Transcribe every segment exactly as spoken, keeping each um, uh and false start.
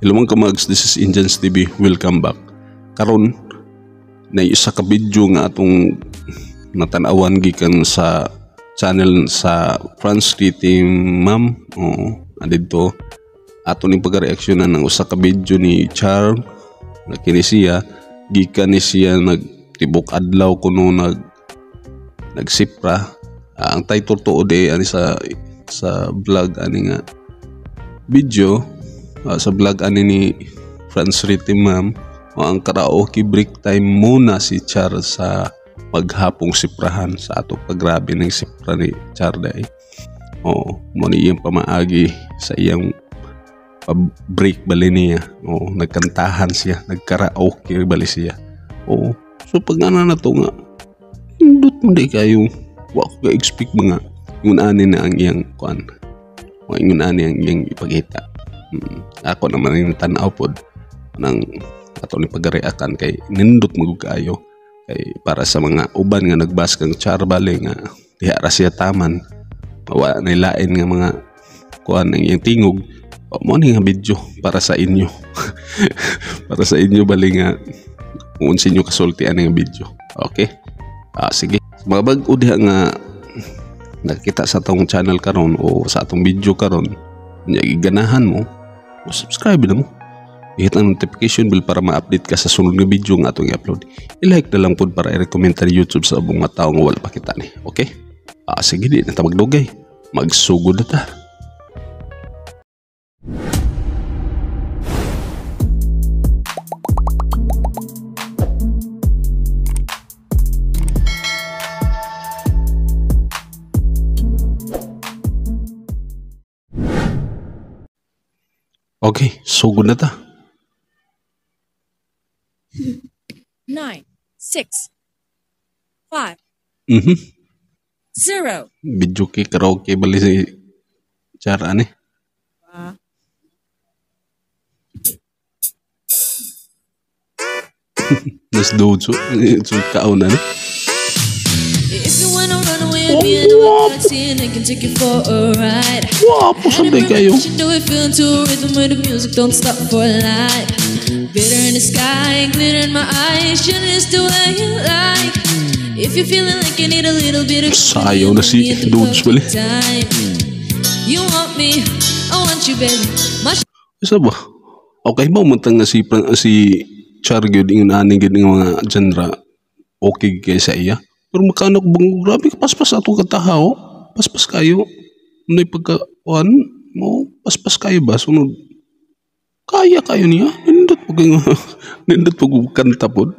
Hello mga kamags, this is Indians T V. Welcome back. Karon na isa ka video nga atong natanawan gikan sa channel sa France City Ma'am. Oo, adito ato ning pagreaksyonan ng usa ka video ni Char na kini siya gikan ni siya nagtibok adlaw kuno nag nagsipra. Uh, ang title to ode ani sa sa vlog ani nga video. Uh, sa vlog ani ni France City Ma'am, o ang karaoke break time muna si Char sa maghapong siprahan sa ato paggrabe ng sipra ni Char day. O mo ni iyang pamaagi sa iyang break bali niya. O nagkantahan siya, nagkaraoke bali siya. O so pag ana na to nga indot mo di kayo wa ko expect mga ngun ani na ang iyang kuan. O ngun ani ang iyang ipakita. Hmm. Ako naman yung tanaw pod ng ato ni pagreakan kay nindot magug kaayo kay para sa mga uban nga nagbas kang Char bali nga diha ra siya taman wa nay lain nga mga kuan ang iyang tingog. O mo ni nga video para sa inyo. Para sa inyo bali nga kung unsa inyo kasultian nga video. Okay? Ah sige. Mga bag-o diha nga nakita sa atong channel karon o sa atong video karon nya giganahan mo o subscribe na mo, i-hit ang notification bell para ma-update ka sa sunod nga video nga atong i-upload. I-like na lang po para i-recommend sa YouTube sa abong mga tao nga wala pa kita ni. Okay? Ah, sige di na ta magdugay. Magsugod na ta. Okay, sugod na ta. Nine, six, five, Mhm. zero. Video kay karaoke bali si Char ani. Uh, Nas do so so kauna ni. if you wanna run away with me, I know a taxi and I can take you for a ride. Wow, pusanday kayo. You do it feeling to rhythm where the music don't stop for life. Glitter in the sky, glitter in my eyes, shining is the way you like. If you're feeling like you need a little bit of Sayaw na si Dudes bali. time. You want me, I want you, baby. My Isa ba? Okay ba umantang nga si si Char gyud ingon ani gyud ng mga genre okay kay sa iya. Pero makanak bang grabe ka paspas ato katahaw. Paspas kayo. Nay pagkaon mo paspas kayo ba sunod. Kaya kayo niya. Nindot pag nindot pag kanta pod.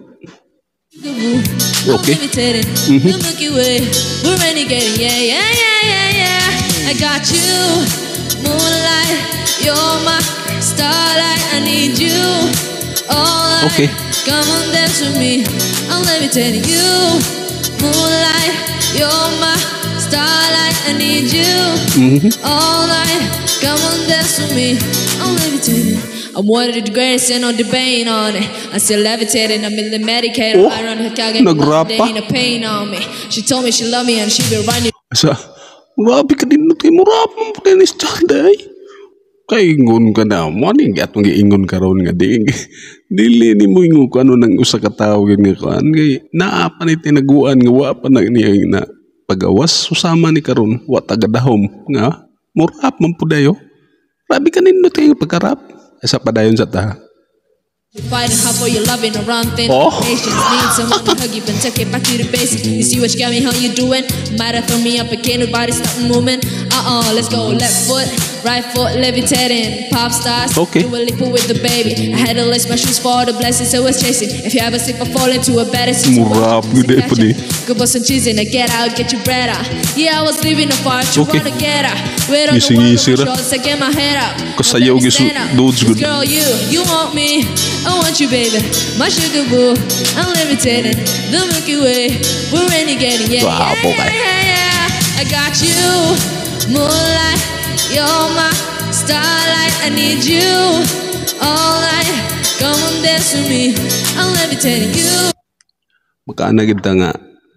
Okay. Mm-hmm. The Milky Way, we're renegading, yeah, yeah, yeah, yeah, yeah. I got you, moonlight, you're my starlight. I need you, all night. Okay. Come on, dance with me. I'm levitating you, moonlight, you're my starlight. I need you, Mhm. all night. Come on, dance with me. I'm levitating. I'm one of the greatest and no debate on it. I'm still levitating, I'm in the medicated. Oh, I run her car, get nagrap there pa. ain't no pain on me. She told me she love me and she been running. Asa, grabe ka din kay murap mo pa ni Char day. Kay ingon ka na mo ni atong giingon karon nga di dili ni mo ingon ko ano nang usa ka tawo gid nga kuan kay naa pa ni tinaguan nga wa pa na niya na pagawas susama ni karon wa tagadahom nga murap man pud dayo. Grabe ka nindot kay pagkarap. Asa pa dayon sa ta. Fighting hard for your loving around thin Oh. patience. Need someone to hug you, but take it back to the basics. You see what you got me, how you doing? Might have thrown me up again, nobody stop moving. Uh-uh, let's go. Left foot, right foot, levitating. Pop stars, Okay. do a leap with the baby. I had to lace my shoes for the blessings I was chasing. If you ever slip or fall into a better situation, Murap, good day po di. Good boss and cheese and get out, get your bread out. Yeah, I was leaving the far, you Okay. wanna get out. Wait on the Ngisi-ngisi world, ra. shorts, I get my head out. Kasayaw Let me gisu stand out. dudes good. Girl, you, you want me, I want you, baby. My sugar boo, I'm levitating. The Milky Way, we're renegading, yeah, Wow, yeah, okay. yeah, yeah, yeah. I got you, moonlight, you're my starlight. I need you, all night. Come on, dance with me, I'm levitating you. Makaana gid ta nga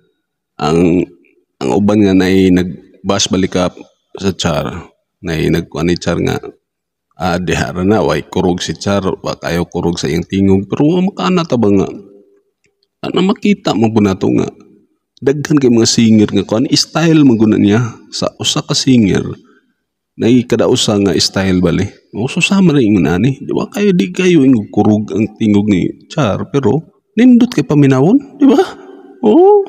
ang ang uban nga nay nagbas balik up sa Char nay nagkuan ni Char nga Ah, dihara na, way kurog si Char, wa kayo kurog sa iyang tingog. Pero makaana ta ba nga, na makita mo po na to nga, daghan kay mga singer nga kung style maguna niya sa usa ka singer, na kada usa nga style bali. O susama rin yung nani, di ba kayo di kayo yung kurog ang tingog ni Char, pero nindot kay paminawon, di ba? Oo.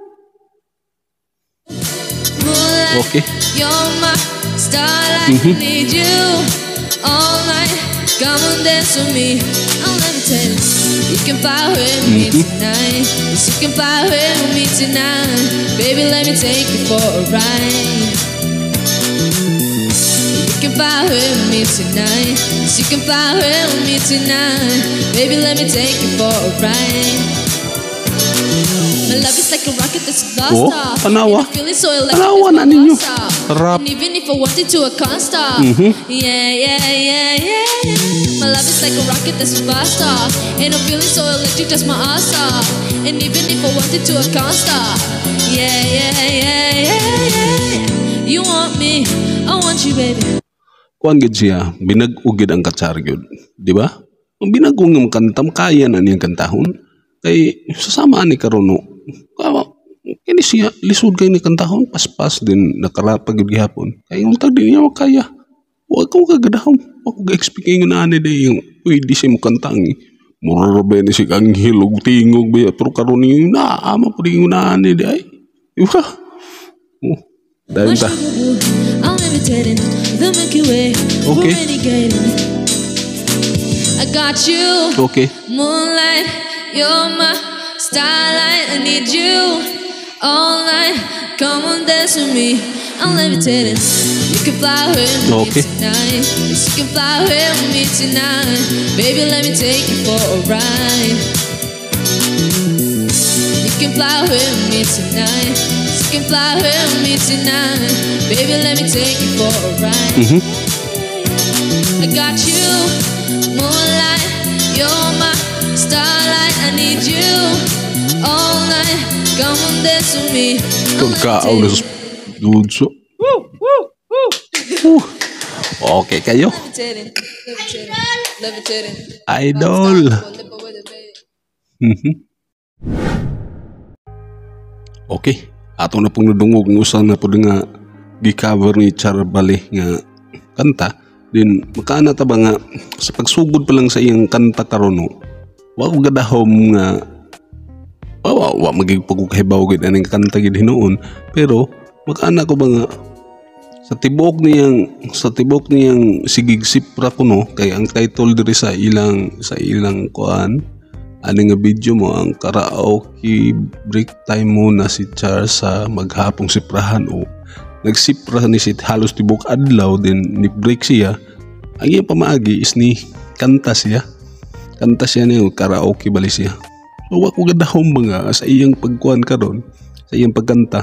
Okay. You're my starlight, Mhm. I need you all night. Come on, dance with me. I'll never tell you. You can fly with me Mhm. tonight. Yes, you can fly with me tonight. Baby, let me take you for a ride. You can fly with me tonight. Yes, you can fly with me tonight. Baby, let me take you for a ride. My love is like a rocket that's a blast Oh, off. tanawa. And I feel it so electric Tanawa that's na my ninyo. blast off. Sarap. And even if I wanted to, I can't stop. Mhm. Yeah, yeah, yeah, yeah, yeah. My love is like a rocket that's a blast off. And I feel it so electric that's my ass off. And even if I wanted to, I can't stop. Yeah, yeah, yeah, yeah, yeah. You want me, I want you, baby. Kuan gid siya, binag-ugid ang katsar gyud, di ba? Ang binag-ug ng kantam kaya na niyang kantahon kay sasama ni karon no. Kawa kini siya lisod kay ni kantahon paspas din nakarapag gyud gihapon. Kay unta di niya makaya. Wa ko kagadahom, wa ko ga-expect yung ani day yung pwede siya mo kantang. Murabe ni si kang hilog tingog ba pero karon ni naama po di yung ani day. Di ba? Oh, My dahil ta. sugar boo, I'm levitating, the Milky Way, Okay. we're renegading. I got you, Okay. moonlight, you're my starlight. I need you all night. Come on, dance with me. I'm levitating. You can fly with me Okay. tonight. Yes, you can fly with me tonight. Baby, let me take you for a ride. You can fly with me tonight. Yes, you can fly with me tonight. Baby, let me take you for a ride. Mhm. I got you, moonlight, you're my starlight. I need you all night. Come on, dance with me. I'm Kagkaaw na sa dudso. Uh, okay kayo. levitating, levitating, levitating. Idol. Mhm. Okay. Ato na pong nadungog ng usan na po nga gi-cover ni Char Bali nga kanta. Din makaana ta ba nga sa pagsugod pa lang sa iyang kanta karon no. Wa ko gadahom nga wa wa, wa magig pagkukahibaw gid aning kanta gid hinuon pero makaana ko ba nga sa tibok niyang sa tibok niyang sigig sipra ko no kay ang title diri sa ilang sa ilang kuan ani nga video mo ang karaoke break time mo na si Char sa maghapong siprahan o nagsipra ni si halos tibok adlaw din ni break siya ang iyang pamaagi is ni kanta siya kanta siya niyo karaoke bali siya so wa ko gadahom ba nga sa iyang pagkuan karon sa iyang pagkanta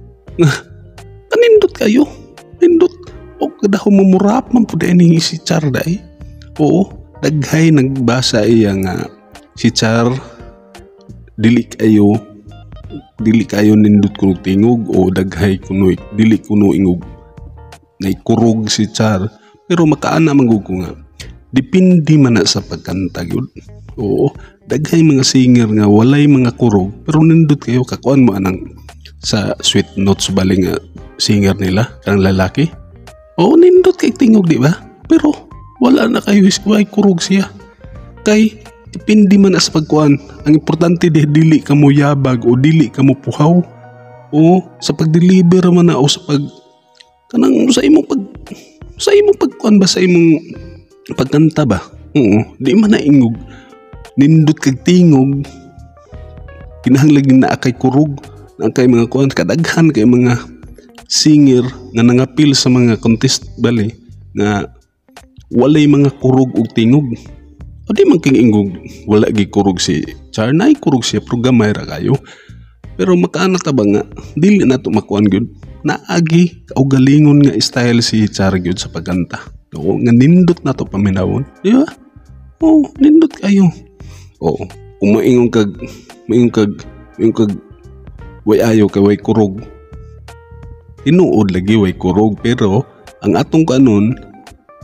kanindot kayo nindot o gadahom mo murap man pud ani si Char dai oo daghay nagbasa iya nga si Char dili kayo dili kayo nindot kuno tingog o daghay kuno dili kuno ingog nay kurog si Char pero makaana manggug ko nga depende man na sa pagkanta gyud oo daghay mga singer nga walay mga kurog pero nindot kayo kakuan mo anang sa sweet notes bali nga singer nila kang lalaki oo nindot kay tingog di ba pero wala na kayo way kurog siya kay depende man na sa pagkuan ang importante di dili ka mo yabag o dili ka mo puhaw o sa pagdeliver man na o sa pag kanang sa imong pag sa imong pagkuan ba sa imong pagkanta ba oo di man na ingog nindot kag tingog kinahanglan na akay kurog na kay mga kuan kadaghan kay mga singer nga nangapil sa mga contest bali nga walay mga kurog ug tingog o di man king ingog wala gi kurog si Char nay kurog siya pero gamay ra kayo pero makaana ta ba nga dili na to makuan gyud naagi kaugalingon nga style si Char gyud sa pagkanta oo nga nindot na to paminawon di ba oo nindot kayo oo kung maingon kag maingon kag maingon kag way ayo kay way kurog tinuod lagi way kurog pero ang atong kanon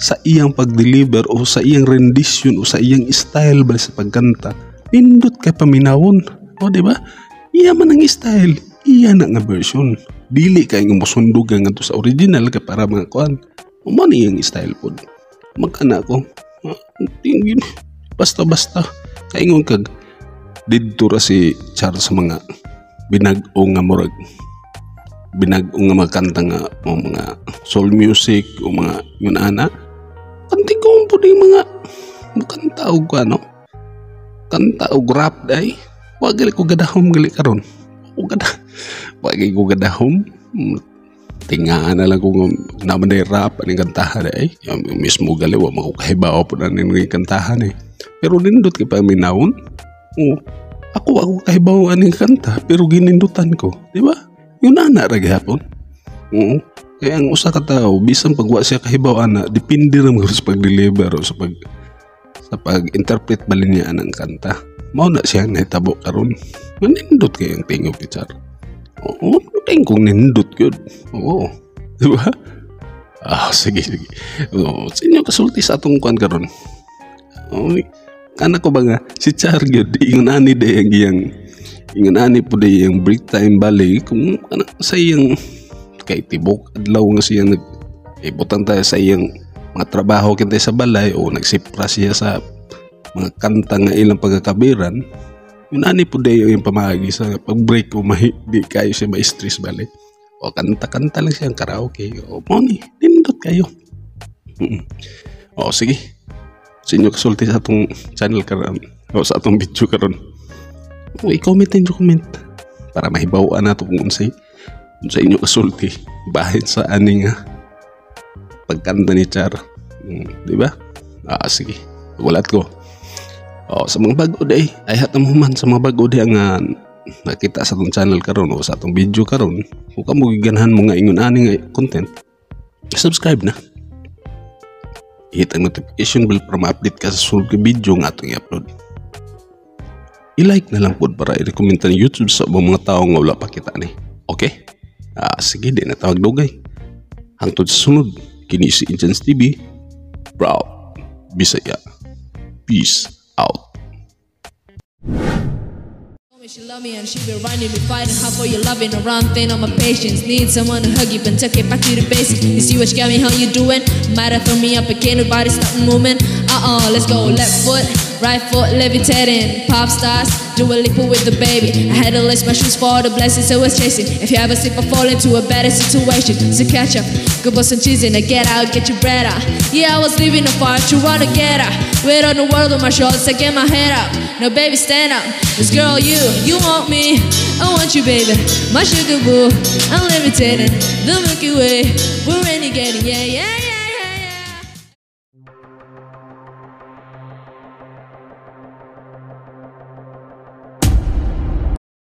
sa iyang pag-deliver o sa iyang rendition o sa iyang style ba sa pagkanta, nindot kay paminawon. O di ba? Iya man ang style, iya na nga version. Dili kay nga mosundugan nga to sa original kay para mga kuan. Mo ni yung style pod. Magkana ko. Tingin basta-basta kaingon kag didto ra si Char sa mga binag-o nga murag binag-o nga mga kanta nga o mga soul music o mga yun ana kanti ko po yung mga kanta og ano kanta og rap day wag gali ko gadahom gali karon o gada wag gali ko gadahom tingaan na lang kung naman na rap aning kantahan day yung mismo gali wa makukahibaw po na ning kantahan eh pero nindot kay paminawon o ako ako kahibaw aning kanta pero ginindutan ko di ba yun ana ra gyapon. Oo. Kaya ang usa ka tawo bisan pagwa siya kahibaw ana depende ra mo sa pag-deliver o sa pag sa pag-interpret balin niya ang kanta. Mao na siya nahitabo karon. Nindot kay ang tingog ni Char. Oo, tingkong nindot gyud. Oo. Di ba? Ah, sige sige. Oo, sa inyo kasulti sa atong kuan karon. Oo. Kana ko ba nga si Char gyud ingon ani day ang iyang ingon ani po day yung break time bali kung ano sa iyang kay tibok adlaw nga siya nag ibutan tayo sa iyang mga trabaho kintay sa balay o nagsipra siya sa mga kanta nga ilang pagkakabiran yun ani po day yung pamagi sa pag break o mahi, di kayo siya ma-stress bali o kanta-kanta lang siya ang karaoke o money nindot kayo o sige sa inyo kasulti sa atong channel karon o sa atong video karon o i-comment and comment para mahibawaan nato kung unsay unsay inyo kasulti bahin sa aning uh, pagkanta ni Char hmm, di ba? Ah sige ulat ko o sa mga bago day ay hatamuman sa mga bago day ang uh, nakita sa atong channel karon o sa atong video karon kung kamo giganahan mo nga ingon aning content subscribe na hit ang notification bell para ma-update ka sa sulod ka video nga atong i-upload. I-like na lang po para i-recommend ng YouTube sa mga tao nga wala pa kita ni. Okay? Ah, sige, di na tawag dugay. Hangtod sa sunod, kini si Inchans T V. Proud Bisaya. Peace out. She love me and she been running me fighting hard for your loving around thing on my patience need someone to hug you but take it back to the basics you see what you got me how you doing might have thrown me up again nobody stop moving uh-uh let's go left foot right foot levitating pop stars do a leap with the baby I had to lace my shoes for the blessings I was chasing if you ever slip or fall into a better situation so catch up go bust some cheese and get out get your bread out yeah I was living apart to run to get out weight on the world on my shoulders I get my head up no baby stand up this girl you you want me I want you baby my sugar boo I'm levitating the Milky Way we're renegading yeah yeah yeah